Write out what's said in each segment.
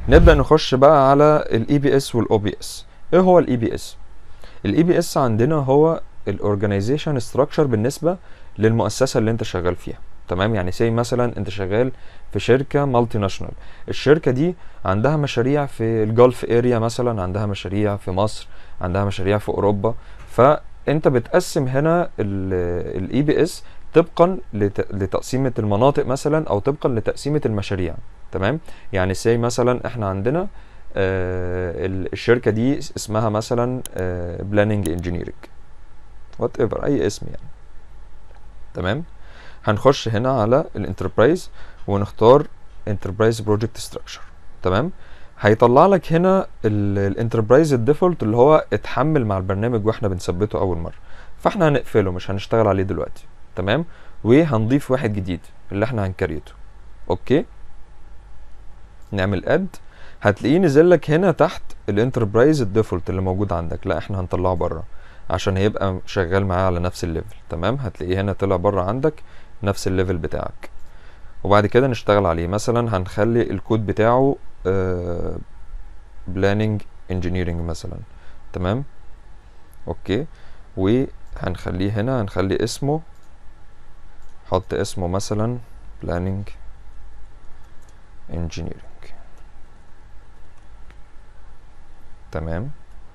نبدأ نخش بقى على الاي بي اس والاو بي اس. ايه هو الاي بي اس؟ الاي بي اس عندنا هو الاورجانيزيشن ستراكشر بالنسبة للمؤسسة اللي انت شغال فيها. تمام، يعني سي مثلا انت شغال في شركة مالتي ناشونال، الشركة دي عندها مشاريع في الجولف اريا مثلا، عندها مشاريع في مصر، عندها مشاريع في اوروبا. فانت بتقسم هنا الاي بي اس طبقا لتقسيمة المناطق مثلا، او طبقا لتقسيمة المشاريع. تمام، يعني سي مثلا احنا عندنا الشركة دي اسمها مثلا بلاننج انجينيرنج، وات ايفر، اي اسم يعني. تمام، هنخش هنا على الانتربرايز ونختار انتربرايز بروجكت ستراكشر. تمام، هيطلع لك هنا الانتربرايز الديفولت اللي هو اتحمل مع البرنامج واحنا بنثبته اول مره، فاحنا هنقفله، مش هنشتغل عليه دلوقتي. تمام، وهنضيف واحد جديد اللي احنا هنكريته. اوكي، نعمل اد، هتلاقيه نزل لك هنا تحت الانتربرايز الديفولت اللي موجود عندك. لا، احنا هنطلعه بره عشان هيبقى شغال معاه على نفس الليفل. تمام، هتلاقيه هنا طلع بره عندك نفس الليفل بتاعك. وبعد كده نشتغل عليه، مثلا هنخلي الكود بتاعه بلاننج انجينيرنج مثلا. تمام، اوكي، وهنخليه هنا، هنخلي اسمه، حط اسمه مثلا بلاننج انجينيرنج. تمام،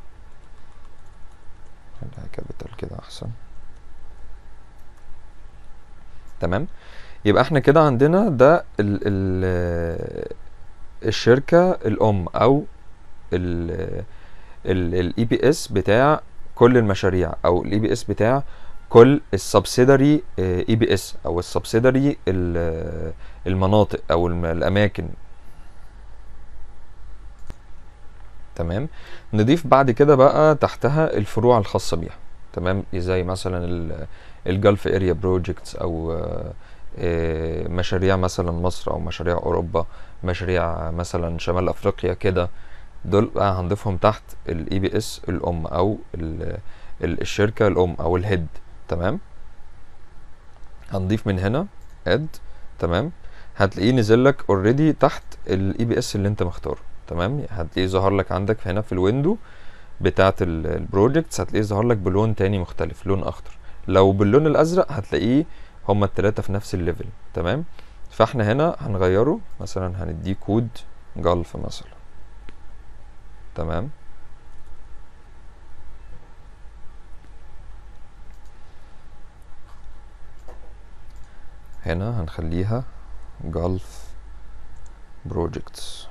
خليها كابيتال كده احسن. تمام، يبقى احنا كده عندنا ده الشركة الام او الاي بي اس بتاع كل المشاريع، او الاي بي اس بتاع كل السبسيدري اي بي اس، او السبسيدري المناطق او الاماكن. تمام، نضيف بعد كده بقى تحتها الفروع الخاصة بيها. تمام، زي مثلا الجلف اريا بروجكتس، او مشاريع مثلا مصر، او مشاريع اوروبا، مشاريع مثلا شمال افريقيا كده. دول بقى هنضيفهم تحت الاي بي اس الام، او الشركة الام او الهيد. تمام، هنضيف من هنا اد. تمام، هتلاقيه نزل لك اوريدي تحت الاي بي اس اللي انت مختاره. تمام، هتلاقيه ظهر لك عندك هنا في الويندو بتاعه البروجكتس، هتلاقيه ظهر لك بلون تاني مختلف، لون اخضر. لو باللون الازرق هتلاقيه هما التلاتة في نفس الليفل. تمام، فاحنا هنا هنغيره، مثلا هنديه كود جلف مثلا. تمام، هنا هنخليها جلف بروجكتس.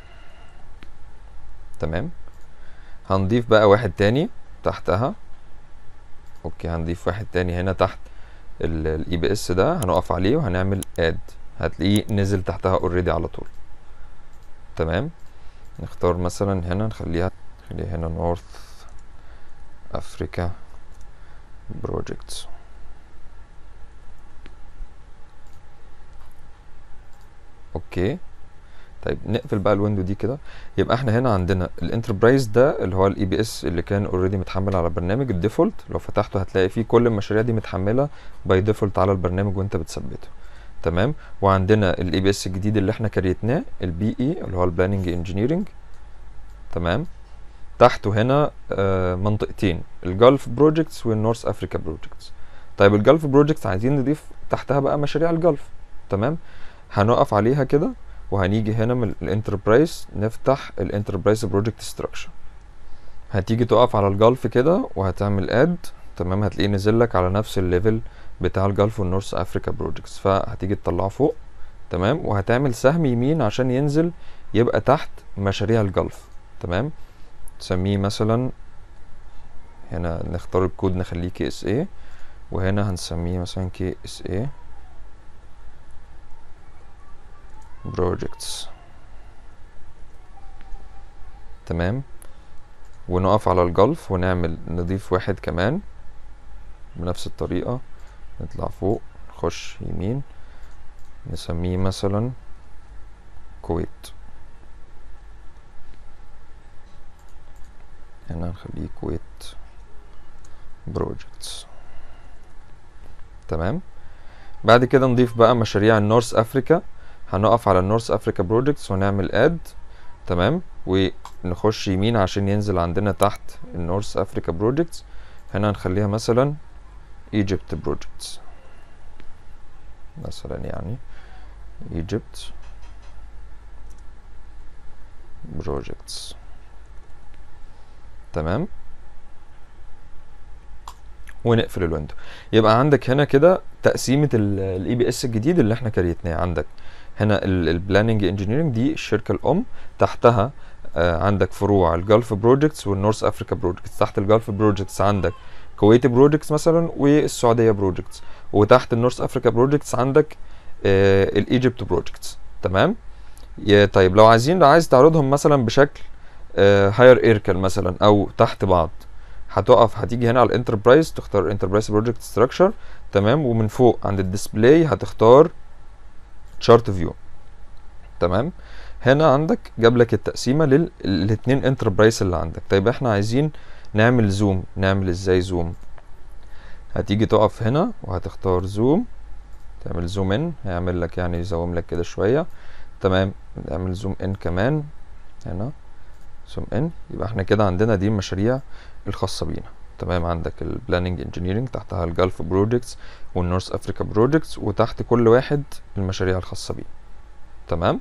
تمام، هنضيف بقى واحد تاني تحتها. اوكي، هنضيف واحد تاني هنا تحت الاي بي اس ده، هنقف عليه وهنعمل اد، هتلاقيه نزل تحتها اوريدي على طول. تمام، نختار مثلا هنا، نخليها هنا نورث افريكا بروجكتس. اوكي، طيب نقفل بقى الويندو دي كده. يبقى احنا هنا عندنا الانتربرايز ده اللي هو الاي بي اس اللي كان اوريدي متحمل على البرنامج الديفولت. لو فتحته هتلاقي فيه كل المشاريع دي متحمله باي ديفولت على البرنامج وانت بتثبته. تمام، وعندنا الاي بي اس الجديد اللي احنا كريتناه البي اي اللي هو البلاننج انجينيرنج. تمام، تحته هنا منطقتين، الجلف بروجكتس والنورث افريكا بروجكتس. طيب الجلف بروجكتس عايزين نضيف تحتها بقى مشاريع الجلف. تمام، هنقف عليها كده وهنيجي هنا من الانتربرايز نفتح الانتربرايز بروجكت ستراكشر. هتيجي تقف على الجلف كده وهتعمل اد. تمام، هتلاقيه نزل لك على نفس الليفل بتاع الجلف والنورث افريكا بروجكتس، فهتيجي تطلعه فوق. تمام، وهتعمل سهم يمين عشان ينزل يبقى تحت مشاريع الجلف. تمام، تسميه مثلا، هنا نختار الكود نخليه كي اس اي، وهنا هنسميه مثلا كي اس اي بروجكتس. تمام، ونقف على الجلف ونعمل نضيف واحد كمان بنفس الطريقة، نطلع فوق نخش يمين نسميه مثلا كويت. هنا نخليه كويت بروجكتس. تمام، بعد كده نضيف بقى مشاريع النورث افريكا. هنقف على النورث افريكا بروجكتس ونعمل اد، تمام، ونخش يمين عشان ينزل عندنا تحت النورث افريكا بروجكتس. هنا هنخليها مثلا ايجيبت بروجكتس مثلا، يعني ايجيبت بروجكتس. تمام، ونقفل الويندو. يبقى عندك هنا كده تقسيمه الاي بي اس الجديد اللي احنا كريتناه. عندك هنا البلاننج انجينيرنج دي الشركه الام، تحتها عندك فروع الجلف بروجكتس والنورث افريكا بروجكتس. تحت الجلف بروجكتس عندك كويتي بروجكتس مثلا والسعوديه بروجكتس، وتحت النورث افريكا بروجكتس عندك الايجيبت بروجكتس. تمام. طيب لو عايز تعرضهم مثلا بشكل هاير ايركل مثلا او تحت بعض، هتيجي هنا على الانتربرايز، تختار انتربرايز بروجكت ستراكشر. تمام، ومن فوق عند الديسبلاي هتختار تشارت فيو. تمام، هنا عندك جاب لك التقسيمه للاثنين انتربرايز اللي عندك. طيب احنا عايزين نعمل زوم، نعمل ازاي زوم؟ هتيجي تقف هنا وهتختار زوم، تعمل زوم ان، هيعمل لك يعني يزوم لك كده شويه. تمام، نعمل زوم ان كمان هنا، زوم ان. يبقى احنا كده عندنا دي المشاريع الخاصه بينا. تمام، عندك البلاننج انجينيرنج، تحتها الجلف بروجكتس والنورث افريكا بروجكتس، وتحت كل واحد المشاريع الخاصه بيه. تمام،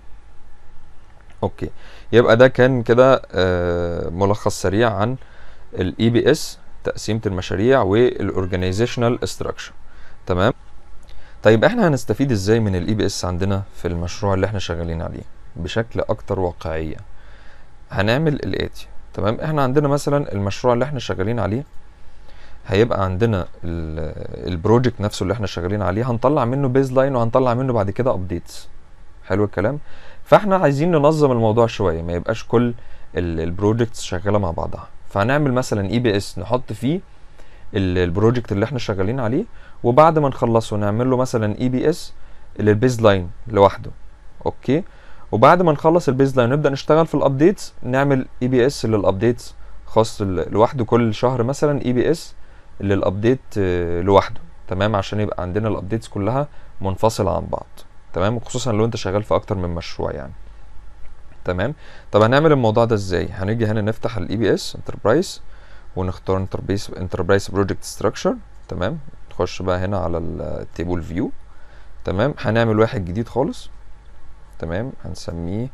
اوكي. يبقى ده كان كده ملخص سريع عن الاي بي اس، تقسيمه المشاريع والاورجانيزيشنال ستراكشر. تمام. طيب احنا هنستفيد ازاي من الاي بي اس عندنا في المشروع اللي احنا شغالين عليه بشكل اكتر واقعيه؟ هنعمل الاتي. تمام، احنا عندنا مثلا المشروع اللي احنا شغالين عليه هيبقى عندنا البروجكت نفسه اللي احنا شغالين عليه، هنطلع منه بيز لاين وهنطلع منه بعد كده ابديتس. حلو الكلام. فاحنا عايزين ننظم الموضوع شويه، ما يبقاش كل البروجكتس شغاله مع بعضها. فهنعمل مثلا اي بي اس نحط فيه البروجكت اللي احنا شغالين عليه، وبعد ما نخلصه نعمل له مثلا اي بي اس للبيز لاين لوحده. اوكي، وبعد ما نخلص البيز لاين نبدا نشتغل في الابديتس، نعمل اي بي اس للابديتس خاص لوحده كل شهر، مثلا اي بي اس للابديت لوحده. تمام، عشان يبقى عندنا الابديتس كلها منفصله عن بعض. تمام، وخصوصا لو انت شغال في اكتر من مشروع يعني. تمام. طب هنعمل الموضوع ده ازاي؟ هنيجي هنا نفتح الاي بي اس انتربرايز ونختار انتربرايز بروجكت ستراكشر. تمام، نخش بقى هنا على التيبل فيو. تمام، هنعمل واحد جديد خالص. تمام، هنسميه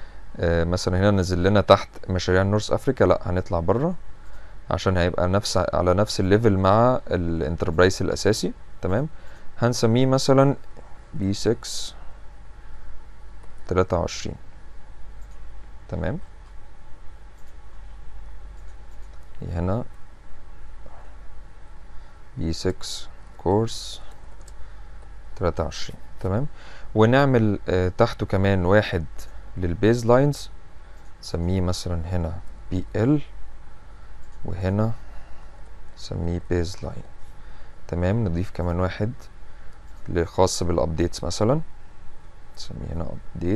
مثلا هنا نزل لنا تحت مشاريع نورث افريكا، لا هنطلع بره عشان هيبقى على نفس الليفل مع الانتربرايز الاساسي. تمام، هنسميه مثلا بي 6 23. تمام، هنا بي 6 كورس 23. تمام، ونعمل تحته كمان واحد للبيز لاينز، نسميه مثلا هنا بي ال، وهنا نسميه بيز لاين. تمام، نضيف كمان واحد خاص بالابديتس، مثلا نسميه هنا ابديت.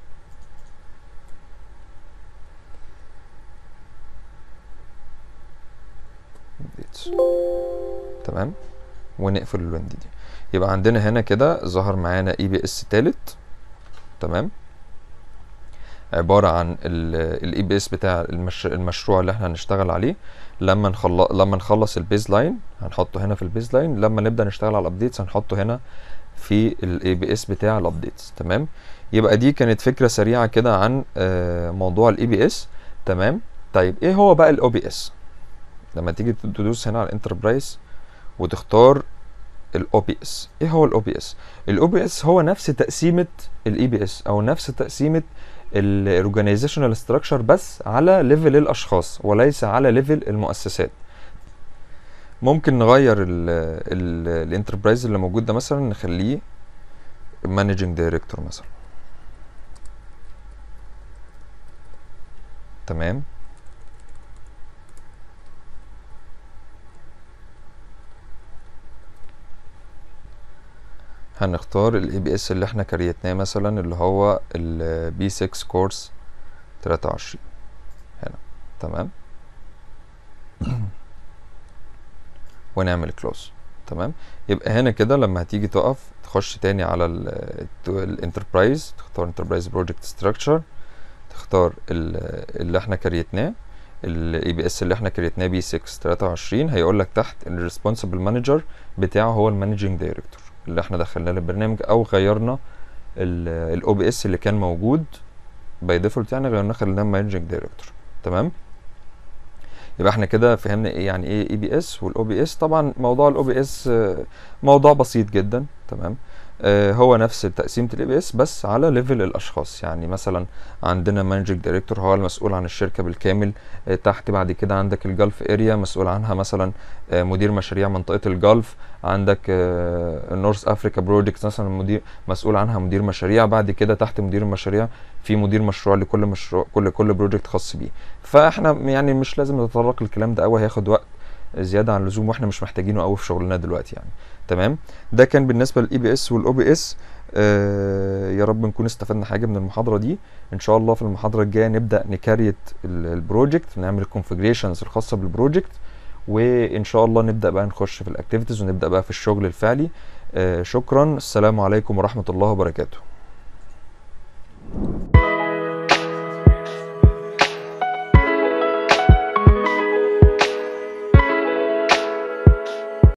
تمام، ونقفل الويند دي. يبقى عندنا هنا كده ظهر معانا اي بي اس تالت. تمام، عبارة عن الاي بي اس بتاع المشروع اللي احنا هنشتغل عليه. لما نخلص البيز لاين هنحطه هنا في البيز لاين، لما نبدا نشتغل على الابديتس هنحطه هنا في الاي بي اس بتاع الابديتس. تمام، يبقى دي كانت فكرة سريعة كده عن موضوع الاي بي اس. تمام. طيب ايه هو بقى الاو بي اس؟ لما تيجي تدوس هنا على الانتربرايز وتختار الاو بي اس، ايه هو الاو بي اس؟ الاو بي اس هو نفس تقسيمه الاي بي اس او نفس تقسيمه الاورجانيزيشنال ستراكشر، بس على ليفل الاشخاص وليس على ليفل المؤسسات. ممكن نغير الانتربرايز اللي موجود ده، مثلا نخليه مانجنج دايركتور مثلا. تمام، هنختار الاي بي اس اللي احنا كريتناه مثلا اللي هو البي 6 كورس 23 هنا. تمام، ونعمل كلوز. تمام، يبقى هنا كده لما هتيجي تقف تخش تاني على الانتربرايز، تختار انتربرايز بروجكت ستراكشر. تختار اللي احنا كريتناه، الاي بي اس اللي احنا كريتناه بي 623. هيقول لك تحت الريسبونسبل مانجر بتاعه هو المانجنج دايركتور اللي احنا دخلناه للبرنامج، او غيرنا الاو بي اس اللي كان موجود باي ديفولت يعني غيرناه خليناه مانجنج دايركتور. تمام، يبقى احنا كده فهمنا ايه يعني ايه اي بي اس والاو بي اس. طبعا موضوع الاو بي اس موضوع بسيط جدا. تمام، هو نفس تقسيمه الاي بي اس بس على ليفل الاشخاص. يعني مثلا عندنا مانجنج دايركتور هو المسؤول عن الشركه بالكامل. تحت بعد كده عندك الجلف اريا مسؤول عنها مثلا مدير مشاريع منطقه الجلف. عندك النورث افريكا بروجكتس مثلا مسؤول عنها مدير مشاريع. بعد كده تحت مدير المشاريع في مدير مشروع لكل مشروع، كل بروجكت خاص بيه. فاحنا يعني مش لازم نتطرق للكلام ده قوي، هياخد وقت زياده عن اللزوم واحنا مش محتاجينه قوي في شغلنا دلوقتي يعني. تمام، ده كان بالنسبه للاي بي اس والاو بي اس. يا رب نكون استفدنا حاجه من المحاضره دي. ان شاء الله في المحاضره الجايه نبدا نكريت البروجكت، نعمل الكونفيجريشنز الخاصه بالبروجكت، وان شاء الله نبدا بقى نخش في الاكتيفيتيز ونبدا بقى في الشغل الفعلي. شكرا، السلام عليكم ورحمه الله وبركاته.